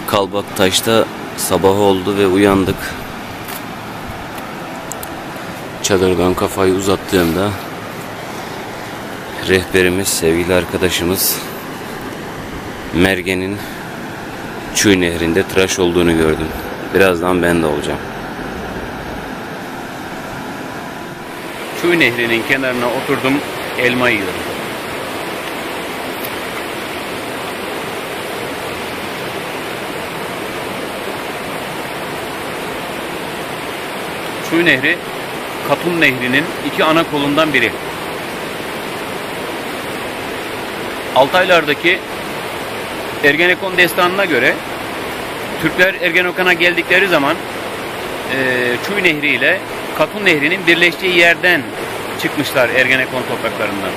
Kalbaktaş'ta sabah oldu ve uyandık. Çadırdan kafayı uzattığımda rehberimiz, sevgili arkadaşımız Mergen'in Çuy Nehri'nde tıraş olduğunu gördüm. Birazdan ben de olacağım. Çuy Nehri'nin kenarına oturdum, elma yiyorum. Çuy Nehri, Katun Nehri'nin iki ana kolundan biri. Altaylardaki Ergenekon destanına göre Türkler Ergenekon'a geldikleri zaman Çuy Nehri ile Katun Nehri'nin birleştiği yerden çıkmışlar Ergenekon topraklarından.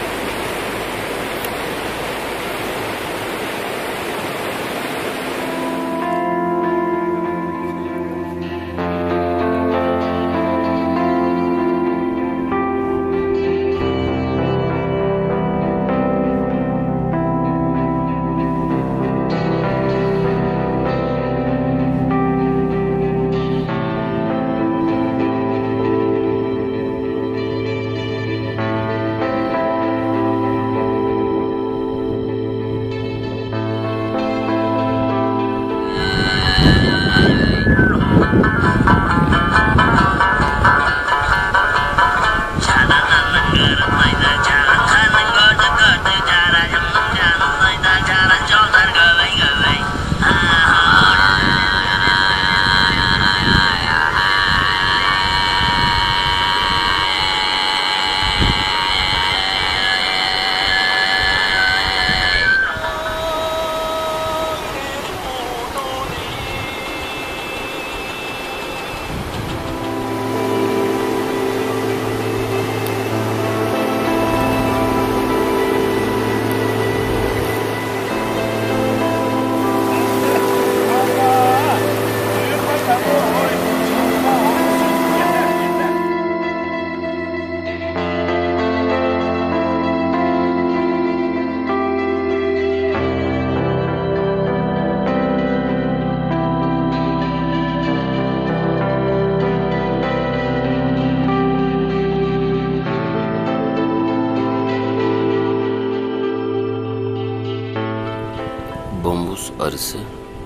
Bombuz arısı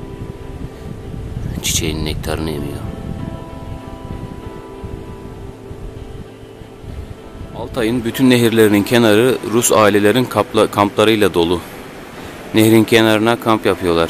çiçeğin nektarını emiyor. Altay'ın bütün nehirlerinin kenarı Rus ailelerin kamplarıyla dolu. Nehrin kenarına kamp yapıyorlar.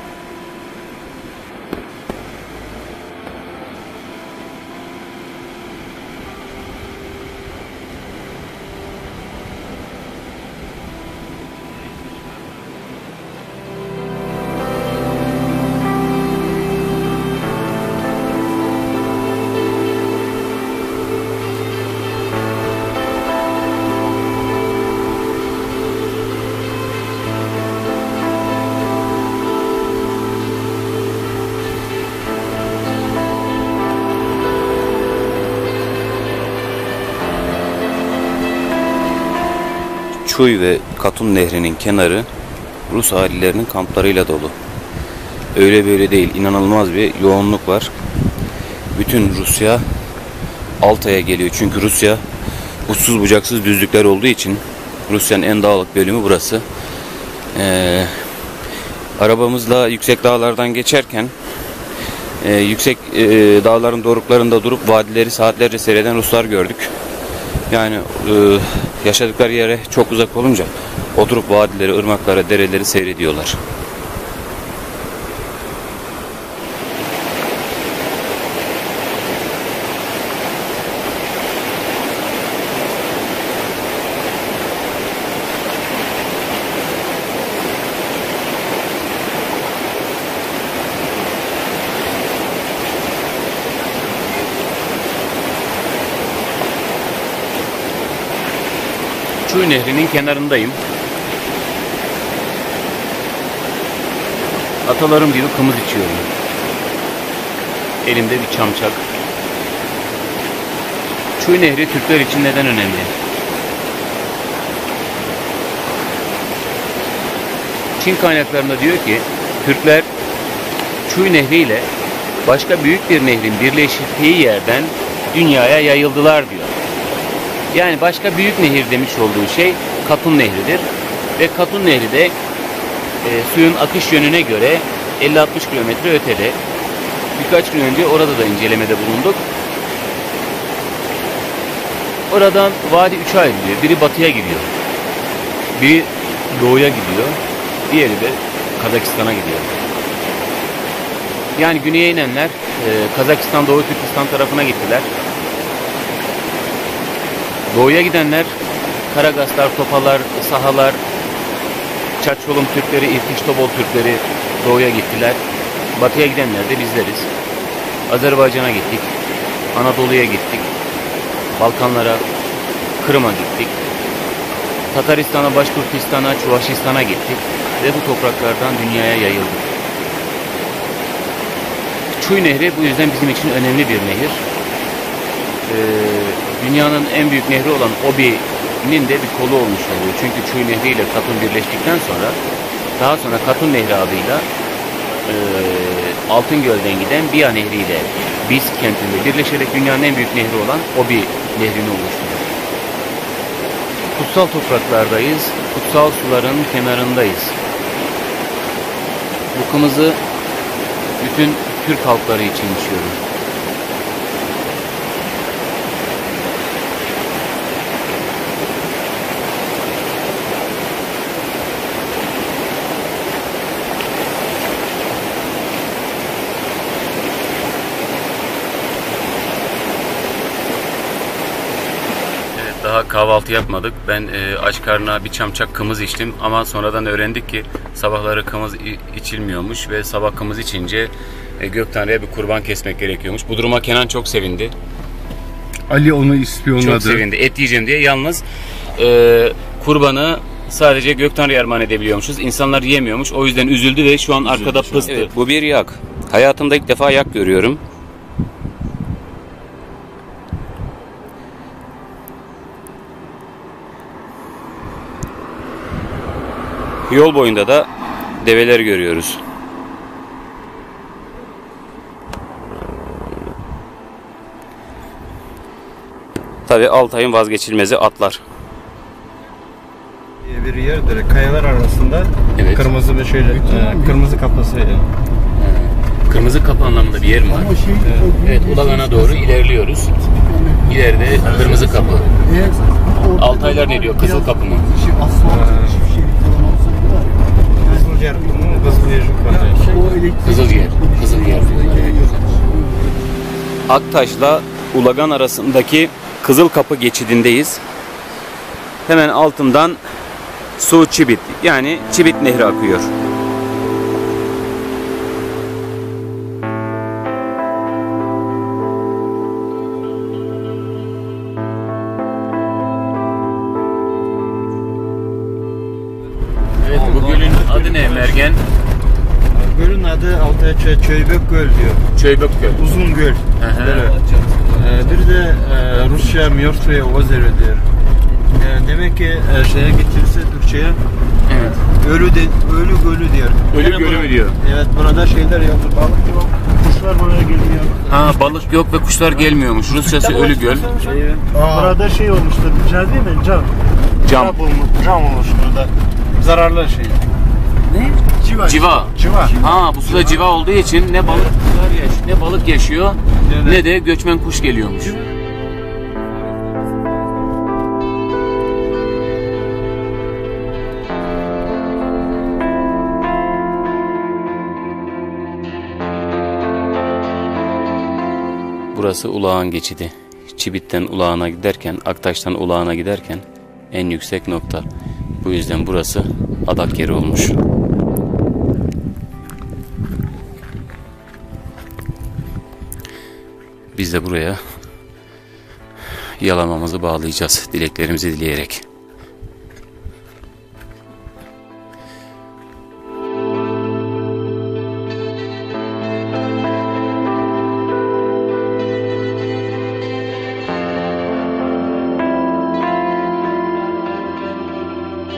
Çuy ve Katun Nehri'nin kenarı Rus ailelerinin kamplarıyla dolu. Öyle böyle değil, inanılmaz bir yoğunluk var. Bütün Rusya Altay'a geliyor. Çünkü Rusya uçsuz bucaksız düzlükler olduğu için Rusya'nın en dağlık bölümü burası. Arabamızla yüksek dağlardan geçerken yüksek dağların doruklarında durup vadileri saatlerce seyreden Ruslar gördük. Yani yaşadıkları yere çok uzak olunca oturup vadileri, ırmakları, dereleri seyrediyorlar. Çuy Nehri'nin kenarındayım. Atalarım gibi kımız içiyorum. Elimde bir çamçak. Çuy Nehri Türkler için neden önemli? Çin kaynaklarında diyor ki Türkler Çuy Nehri ile başka büyük bir nehrin birleştiği yerden dünyaya yayıldılar diyor. Yani başka büyük nehir demiş olduğu şey Katun Nehri'dir. Ve Katun Nehri de suyun akış yönüne göre 50-60 kilometre ötede. Birkaç gün önce orada da incelemede bulunduk. Oradan vadi 3'e ayrılıyor. Biri batıya gidiyor. Biri doğuya gidiyor. Diğeri de Kazakistan'a gidiyor. Yani güneye inenler Kazakistan, Doğu Türkistan tarafına gittiler. Doğuya gidenler Karagaslar, Topalar, Sahalar, Çaçolum Türkleri, İrtiş Tobol Türkleri doğuya gittiler. Batıya gidenler de bizleriz. Azerbaycan'a gittik. Anadolu'ya gittik. Balkanlara, Kırım'a gittik. Tataristan'a, Başkurtistan'a, Çuvaşistan'a gittik. Ve bu topraklardan dünyaya yayıldık. Çuy Nehri bu yüzden bizim için önemli bir nehir. Dünyanın en büyük nehri olan Obi'nin de bir kolu olmuş oluyor. Çünkü Çuy Nehri ile Katun birleştikten sonra daha sonra Katun Nehri adıyla Altıngöl'den giden Biya Nehri ile Biz kentinde birleşerek dünyanın en büyük nehri olan Obi Nehri'ni oluşturuyor. Kutsal topraklardayız, kutsal suların kenarındayız. Bu kımızı bütün Türk halkları için içiyorum. Daha kahvaltı yapmadık. Ben aç karnına bir çamçak kımız içtim ama sonradan öğrendik ki sabahları kımız içilmiyormuş ve sabah kımız içince Göktanrı'ya bir kurban kesmek gerekiyormuş. Bu duruma Kenan çok sevindi. Ali onu ispiyonladı. Çok sevindi. Et yiyeceğim diye. Yalnız kurbanı sadece Göktanrı'ya armağan edebiliyormuşuz. İnsanlar yiyemiyormuş. O yüzden üzüldü ve şu an arkada pıstı. Evet, bu bir yak. Hayatımda ilk defa yak görüyorum. Yol boyunda da develer görüyoruz. Tabii Altay'ın vazgeçilmezi atlar. Bir yerdir kayalar arasında. Evet. Kırmızı bir şöyle kırmızı kapısı. Kırmızı kapı anlamında bir yer mi var? Evet, Ulagan'a doğru ilerliyoruz. İleride kırmızı kapı. Altaylar ne diyor? Kızıl kapı mı? Kızılyer mı? Kızılyer. Kızılyer. Aktaş'la Ulagan arasındaki Kızıl Kapı geçidindeyiz. Hemen altından Su Çibit, yani Çibit Nehri akıyor. Evet, bu gölün adı ne Mergen? Gölün adı Altay Çöybök Göl diyor. Çöybök Göl. Uzun göl. Bir de Rusça Mёртвое озеро diyor. Demek ki şeye getirirse Türkçe'ye Evet. Ölü gölü diyor. Ölü gölü mü diyor? Evet, burada şeyler yok. Balık yok. Kuşlar buraya gelmiyor. Ha, balık yok ve kuşlar gelmiyormuş. Rusçası Ölü Göl. Burada şey olmuştur. Cam değil mi? Cam. Cam olmuş burada. Zararlı şey. Ne? Civa. Ha, bu suda civa olduğu için ne balık yaşıyor ne de göçmen kuş geliyormuş. Burası Ulağan geçidi. Çibit'ten Ulağan'a giderken, Aktaş'tan Ulağan'a giderken en yüksek nokta. Bu yüzden burası adak yeri olmuş. Biz de buraya yalamamızı bağlayacağız, dileklerimizi dileyerek.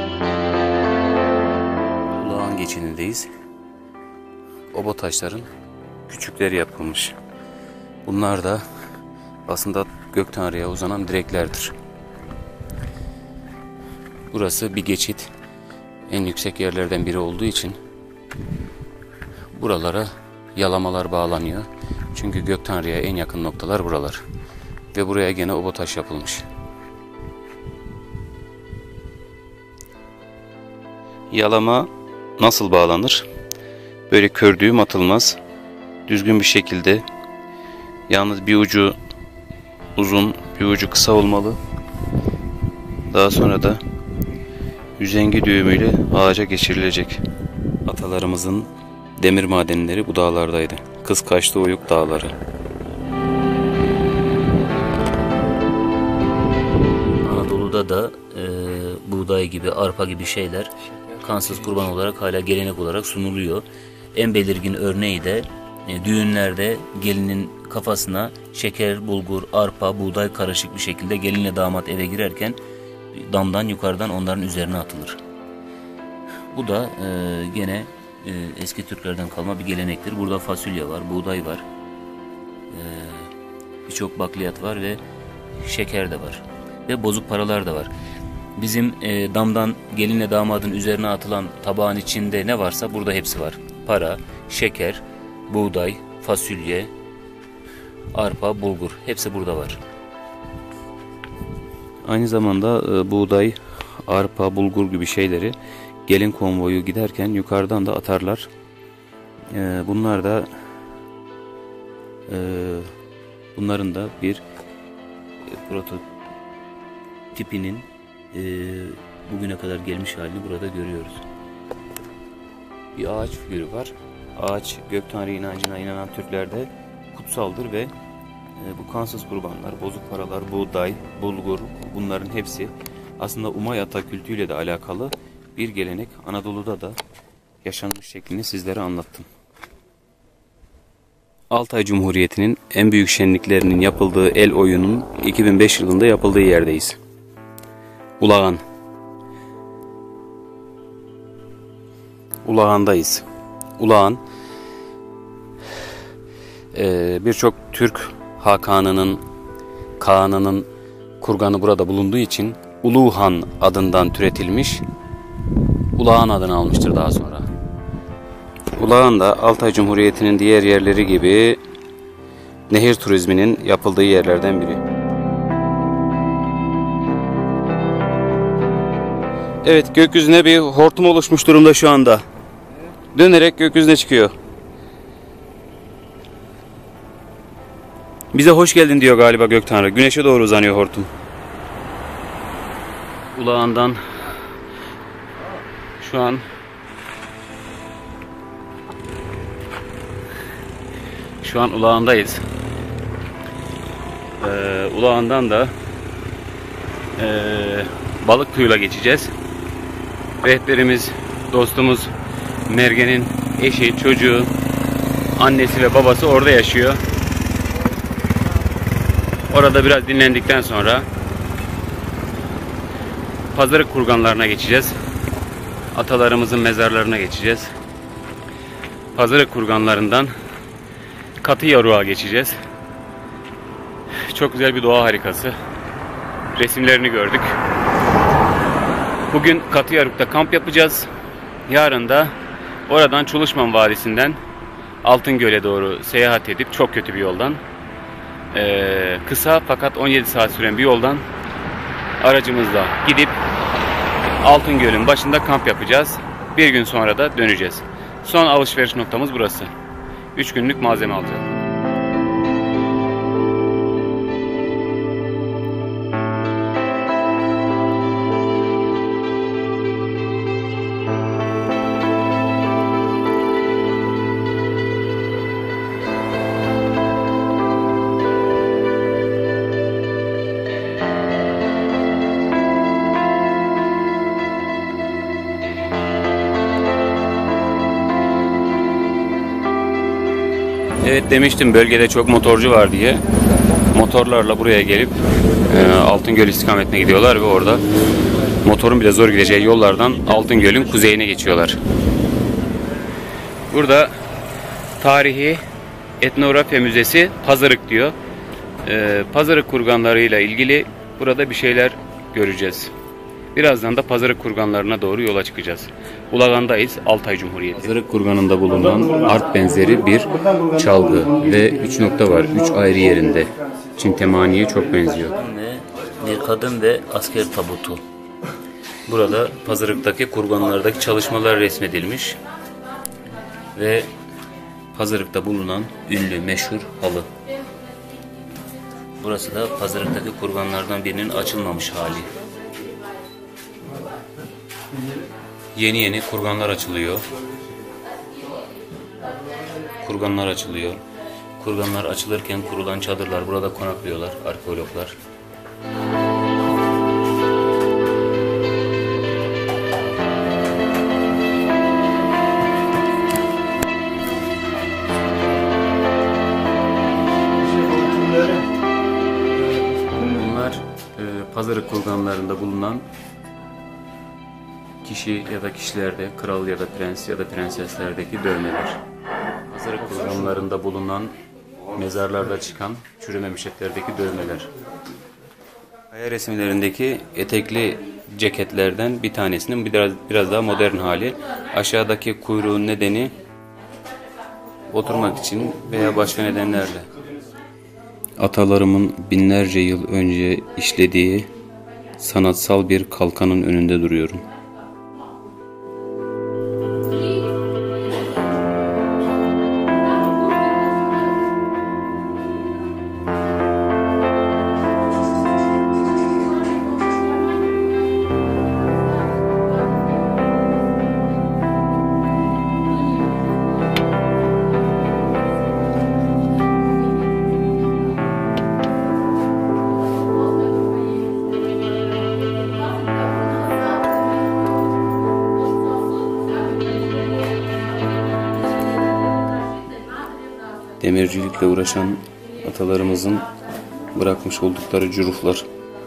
Ulağan geçidindeyiz. Obotaşların küçükleri yapılmış. Bunlar da aslında Göktanrı'ya uzanan direklerdir. Burası bir geçit. En yüksek yerlerden biri olduğu için buralara yalamalar bağlanıyor. Çünkü Göktanrı'ya en yakın noktalar buralar. Ve buraya gene obotaş yapılmış. Yalama nasıl bağlanır? Böyle kördüğüm atılmaz. Düzgün bir şekilde. Yalnız bir ucu uzun, bir ucu kısa olmalı. Daha sonra da üzengi düğümüyle ağaca geçirilecek. Atalarımızın demir madenleri bu dağlardaydı. Kızkaçlı Oyuk Dağları. Anadolu'da da buğday gibi, arpa gibi şeyler kansız kurban olarak hala gelenek olarak sunuluyor. En belirgin örneği de düğünlerde gelinin kafasına şeker, bulgur, arpa, buğday karışık bir şekilde gelinle damat eve girerken damdan yukarıdan onların üzerine atılır. Bu da gene eski Türklerden kalma bir gelenektir. Burada fasulye var, buğday var, birçok bakliyat var ve şeker de var. Ve bozuk paralar da var. Bizim damdan gelinle damadın üzerine atılan tabağın içinde ne varsa burada hepsi var. Para, şeker, buğday, fasulye, arpa, bulgur hepsi burada var. Aynı zamanda buğday, arpa, bulgur gibi şeyleri gelin konvoyu giderken yukarıdan da atarlar. Bunlar da bunların da bir prototipinin bugüne kadar gelmiş halini burada görüyoruz. Bir ağaç figürü var. Ağaç Göktanrı inancına inanan Türklerde kutsaldır ve bu kansız kurbanlar, bozuk paralar, buğday, bulgur, bunların hepsi aslında Umay ata kültüyle de alakalı bir gelenek. Anadolu'da da yaşanmış şeklini sizlere anlattım. Altay Cumhuriyeti'nin en büyük şenliklerinin yapıldığı el oyunun 2005 yılında yapıldığı yerdeyiz. Ulağan. Ulağan'dayız. Ulağan birçok Türk hakanının, kağanının kurganı burada bulunduğu için Uluhan adından türetilmiş, Ulağan adını almıştır daha sonra. Ulağan da Altay Cumhuriyeti'nin diğer yerleri gibi nehir turizminin yapıldığı yerlerden biri. Evet, gökyüzüne bir hortum oluşmuş durumda şu anda. Dönerek gökyüzüne çıkıyor. Bize hoş geldin diyor galiba Göktanrı. Güneşe doğru uzanıyor hortum. Ulağan'dan şu an Ulağan'dayız. Ulağan'dan da Balıklı'yla geçeceğiz. Rehberimiz, dostumuz Mergen'in eşi, çocuğu, annesi ve babası orada yaşıyor. Orada biraz dinlendikten sonra Pazarık kurganlarına geçeceğiz. Atalarımızın mezarlarına geçeceğiz. Pazarık kurganlarından Katıyaruk'a geçeceğiz. Çok güzel bir doğa harikası. Resimlerini gördük. Bugün Katıyaruk'ta kamp yapacağız. Yarın da oradan Çuluşman Vadisi'nden Altıngöl'e doğru seyahat edip çok kötü bir yoldan, kısa fakat 17 saat süren bir yoldan aracımızla gidip Altıngöl'ün başında kamp yapacağız. Bir gün sonra da döneceğiz. Son alışveriş noktamız burası. 3 günlük malzeme alacağız. Evet, demiştim bölgede çok motorcu var diye. Motorlarla buraya gelip Altıngöl istikametine gidiyorlar ve orada motorun bile zor gideceği yollardan Altıngöl'ün kuzeyine geçiyorlar. Burada tarihi Etnografya Müzesi Pazarık diyor. Pazarık kurganlarıyla ilgili burada bir şeyler göreceğiz. Birazdan da Pazarık kurganlarına doğru yola çıkacağız. Ulağan'dayız, Altay Cumhuriyeti. Pazarık kurganında bulunan arp benzeri bir çalgı ve 3 nokta var. 3 ayrı yerinde. Çintemaniye çok benziyor. Ve bir kadın ve asker tabutu. Burada Pazarık'taki kurganlardaki çalışmalar resmedilmiş. Ve Pazarık'ta bulunan ünlü, meşhur halı. Burası da Pazarık'taki kurganlardan birinin açılmamış hali. Yeni yeni kurganlar açılıyor. Kurganlar açılıyor. Kurganlar açılırken kurulan çadırlar burada konaklıyorlar arkeologlar. Bunlar Pazarık kurganlarında bulunan kişi ya da kişilerde, kral ya da prens ya da prenseslerdeki dövmeler. Pazarık kurganlarında bulunan mezarlarda çıkan çürümemiş etlerdeki dövmeler. Kaya resimlerindeki etekli ceketlerden bir tanesinin biraz daha modern hali. Aşağıdaki kuyruğun nedeni oturmak için veya başka nedenlerle. Atalarımın binlerce yıl önce işlediği sanatsal bir kalkanın önünde duruyorum. Demircilikle uğraşan atalarımızın bırakmış oldukları cüruflar.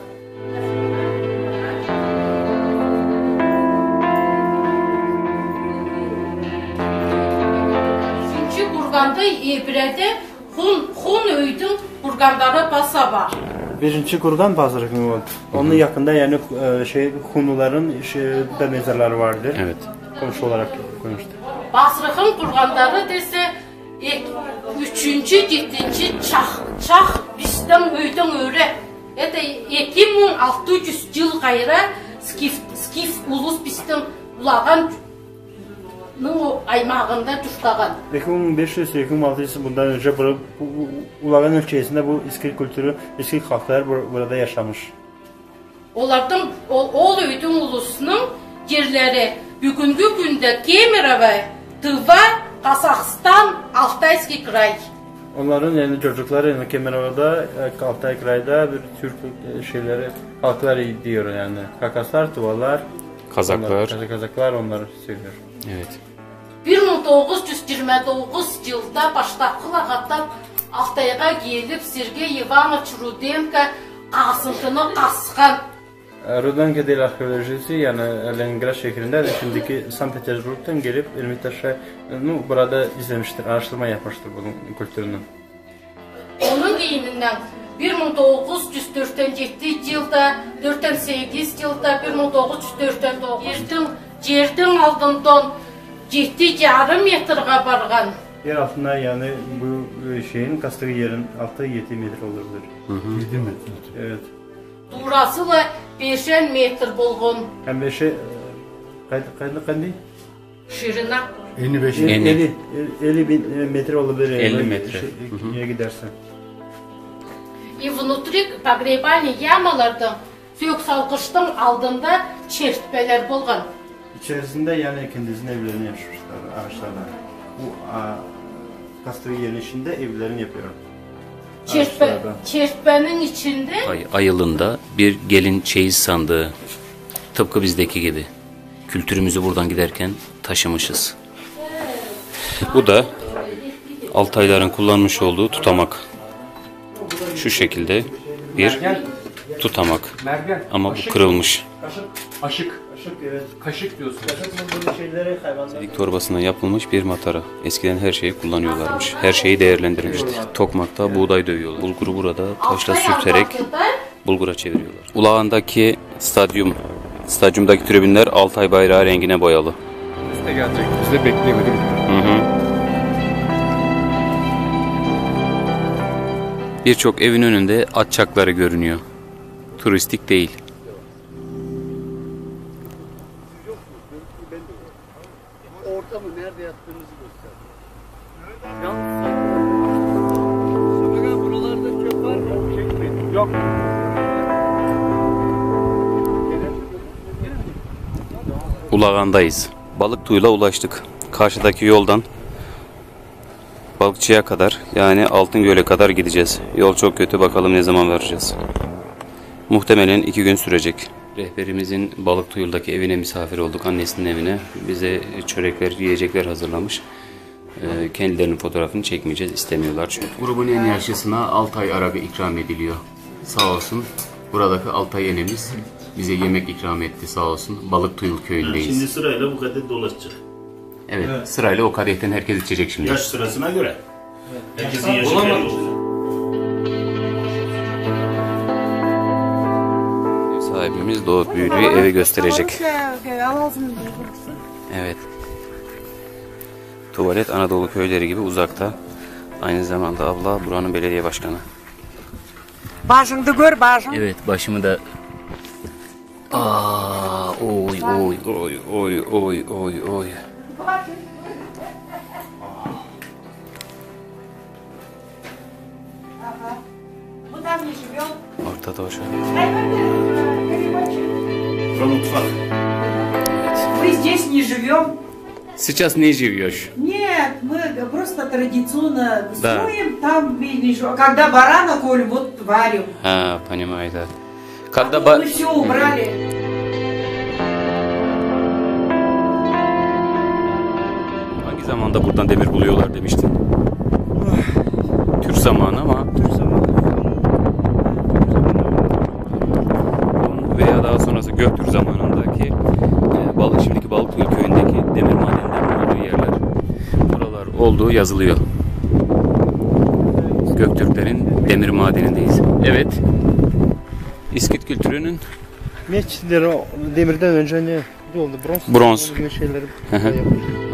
Çünkü kurganda İbrədə Hun öydün kurganlara basa var. Birinci kurgan Pazarık mı oldu? Onun yakında yani Hunuların da mezarları vardır. Evet. Komşu olarak koymuştu. Basrıqın kurganları desə 3-cü, 7-ci çax bizdən öydün öyrə. Это 2600 yıl qayra skif ulus bizdən ulağan o aymağında düşdağın. 2500-2600 bundan önce Ulağan ülkesinde bu İskil kültürü, İskil halklar burada yaşamış. Onlardan ol öydün ulusunun yerləri bugünkü gündə Kemerova, Tıva, Qazaxstan, Altayski Kray. Onların yani çocukları yani Kemerova'da, Altay Kray'da bir Türk halklar diyor yani. Kakaslar, Tuvalar, Kazaklar onları söylüyor. Evet. 1929 yılda başdaqılağatdan Altay'a gelip Sergey Ivanoviç Rudenko qasıntını qasqan. Rudenko değil arkeolojisi yani Leningrad şehrinde şimdiki Sankt Petersburg'dan gelip Ermitaş'a burada izlemiştir, araştırma yapmıştır bunun kültürünün. Onun giyiminden 1947 yılda, 48 yılda, 1949 yerden aldığından 7,5 metreye barğan. Yer altında yani bu şeyin kastığı yerin altı 7 metre olabilir. 7 metre. Evet. Durası da 5 metr bolğun. Hem 5'e kaydı? Şirina. 55 50 bin metre olabilir. 50 metre. Niye gidersen. И внутри погребальный yamalardan sök salqışdan aldığında çertmeler bolğan. İçerisinde yani kendisinin evlerini yapmışlar ağaçlarla. Bu kastığı yerin içinde evlerini yapıyor. Çertmenin içinde Ayılında bir gelin çeyiz sandığı. Tıpkı bizdeki gibi. Kültürümüzü buradan giderken taşımışız. Bu da Altayların kullanmış olduğu tutamak. Şu şekilde bir tutamak. Ama bu kırılmış. Aşık. Kaşık evet. Kaşık diyorsun. Kaşık bu böyle şeyleri hayvanlar. Dik torbasından yapılmış bir matara. Eskiden her şeyi kullanıyorlarmış. Her şeyi değerlendirmişti. Tokmakta buğday dövüyorlar. Bulguru burada taşla sürterek bulgura çeviriyorlar. Ulağan'daki stadyumdaki tribünler Altay bayrağı rengine boyalı. Biz de gelecek. Biz de bekliyoruz. Birçok evin önünde at çakları görünüyor. Turistik değil. Ortamı nerede yattığımızı göster. Buralarda çöp var mı? Çekmeyin. Yok. Ulağan'dayız. Balıktuğ'la ulaştık. Karşıdaki yoldan Balıkçı'ya kadar, yani Altıngöl'e kadar gideceğiz. Yol çok kötü, bakalım ne zaman varacağız. Muhtemelen 2 gün sürecek. Rehberimizin Balıktuğ'daki evine misafir olduk, annesinin evine. Bize çörekler, yiyecekler hazırlamış. Kendilerinin fotoğrafını çekmeyeceğiz, istemiyorlar çünkü. Grubun en yaşlısına Altay arabı ikram ediliyor. Sağ olsun buradaki Altay yenemiz bize yemek ikram etti, sağ olsun. Balıktuğ köyündeyiz. Şimdi sırayla bu kadeh dolaşacak. Evet, sırayla o kadehten herkes içecek şimdi. Yaş sırasına göre. Herkesin yaşı belli olur. Sahibimiz doğup büyüdüğü evi gösterecek. Evet. Tuvalet Anadolu köyleri gibi uzakta. Aynı zamanda abla buranın belediye başkanı. Başını gör başını. Evet, başımı da Oy oy oy oy oy oy oy. Ortada o şey. Bura mutfak. Мы здесь не живем. Сейчас не живешь. Нет, мы просто традиционно Да. строим, там видишь, когда барана колем, вот варим. Ha, понимаю, да. А Когда тут мы все убрали. Hangi zamanda buradan demir buluyorlar demiştin? Türk zamanı ama veya daha sonrası Göktürk zamanındaki şimdiki Balıktuğ köyündeki demir madenlerinin olduğu yerler. Buralar olduğu yazılıyor. Göktürklerin demir madenindeyiz. Evet. İskit kültürünün Meçleri demirden önce ne oldu? Bronz. Bronz. Şeyleri Hı hı. yapıyor.